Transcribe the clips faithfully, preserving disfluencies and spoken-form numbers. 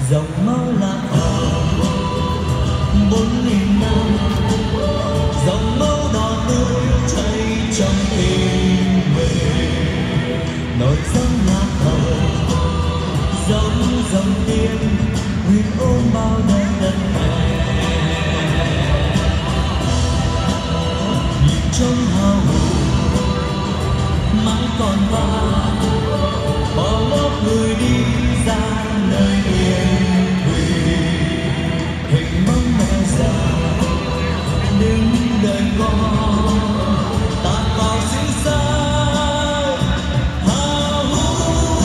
dòng máu lạc hồng bốn nghìn năm, dòng máu đỏ tươi chảy trong tim mình. Nổi sóng lạc hồng giống dòng tiên huyền ôm bao đời đất này. Nhịp trong hào hùng mãi còn vang, bao lớp người đi ra nơi yên thùy. Hình bóng mẹ già đứng đợi con ta vào sinh ra hào hùng.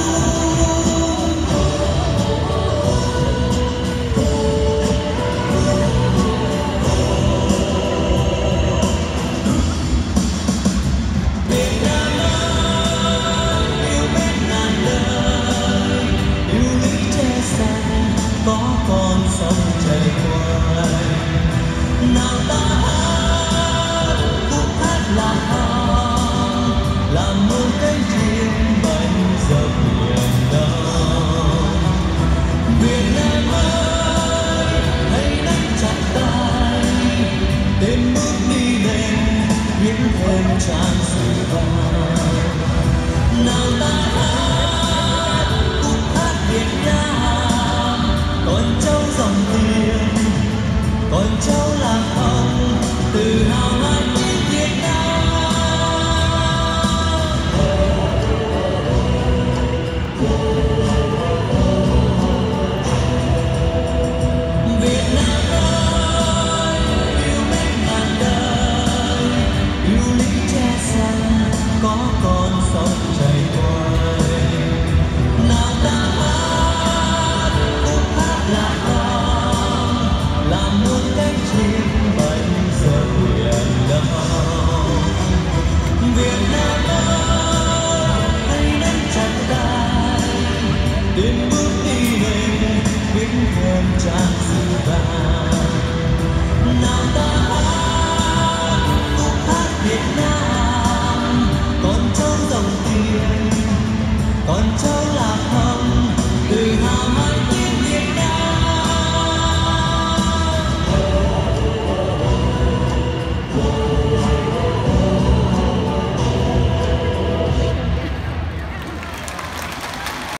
Việt Nam ơi, yêu mến ngàn đời, yêu lý che xanh có con sông chảy qua. Nào ta hát khúc hát lạc hồng, làm mơ cánh chim bay dập miền đông. Việt Nam ơi, hãy nắm chặt tay, tên bước đi lên viễn thêm tràn sự vang.